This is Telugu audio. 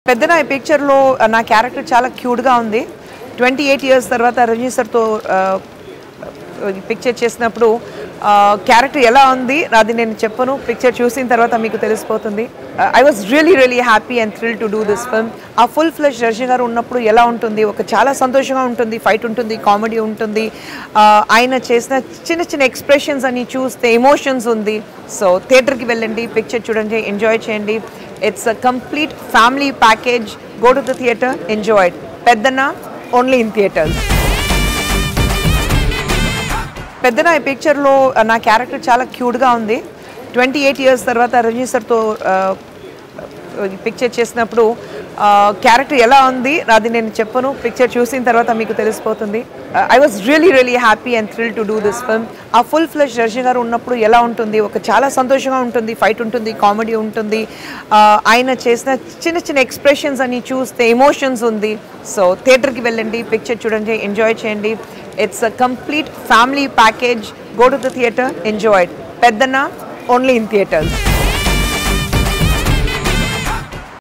పెద్దన ఈ పిక్చర్లో నా క్యారెక్టర్ చాలా క్యూట్గా ఉంది. 28 years తర్వాత రజనీ సార్తో పిక్చర్ చేసినప్పుడు క్యారెక్టర్ ఎలా ఉంది అది నేను చెప్పను, పిక్చర్ చూసిన తర్వాత మీకు తెలిసిపోతుంది. I was really happy and thrill to do this film. ఆ ఫుల్ ఫ్లెష్ రజనీ గారు ఉన్నప్పుడు ఎలా ఉంటుంది, ఒక చాలా సంతోషంగా ఉంటుంది, ఫైట్ ఉంటుంది, కామెడీ ఉంటుంది, ఆయన చేసిన చిన్న ఎక్స్ప్రెషన్స్ అని చూస్తే ఎమోషన్స్ ఉంది. సో థియేటర్కి వెళ్ళండి, పిక్చర్ చూడండి, ఎంజాయ్ చేయండి. It's a complete family package. Go to the theatre, enjoy it. Peddanna, only in theatres. Peddanna ఈ పిక్చర్లో నా క్యారెక్టర్ చాలా క్యూట్గా ఉంది. 28 years తర్వాత రజనీ సార్తో పిక్చర్ చేసినప్పుడు క్యారెక్టర్ ఎలా ఉంది అది నేను చెప్పను, పిక్చర్ చూసిన తర్వాత మీకు తెలిసిపోతుంది. I was really happy and thrill to do this film. ఆ ఫుల్ ఫ్లెష్ రజనీ గారు ఉన్నప్పుడు ఎలా ఉంటుంది, ఒక చాలా సంతోషంగా ఉంటుంది, ఫైట్ ఉంటుంది, కామెడీ ఉంటుంది, ఆయన చేసిన చిన్న ఎక్స్ప్రెషన్స్ అని చూస్తే ఎమోషన్స్ ఉంది. సో థియేటర్కి వెళ్ళండి, పిక్చర్ చూడండి, ఎంజాయ్ చేయండి. It's a complete family package. Go to the theatre, enjoy it. Peddanna, only in theatres.